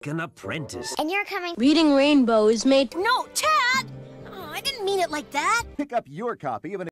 an apprentice. And you're coming. Reading Rainbow is made. No, Chad! Oh, I didn't mean it like that. Pick up your copy of an